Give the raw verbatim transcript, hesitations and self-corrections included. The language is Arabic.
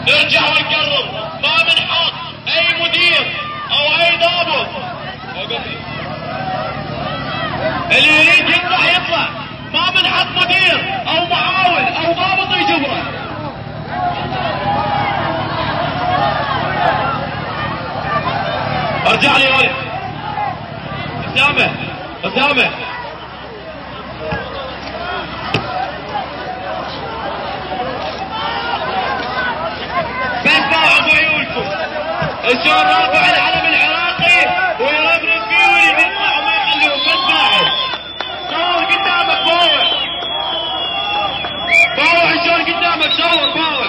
نرجع ونكرر، ما بنحط اي مدير او اي ضابط، اللي يريد يطلع يطلع، ما بنحط مدير او معاون او ضابط يجبره. ارجع لي يا ولد. اسامه اسامه بسمعوا بعيونكم شلون رافع العلم العراقي ويربرب فيه ويريد يطلع وما يخلوه. بسمعوا صور قدامك، باوع باوع شلون قدامك، صور باوع.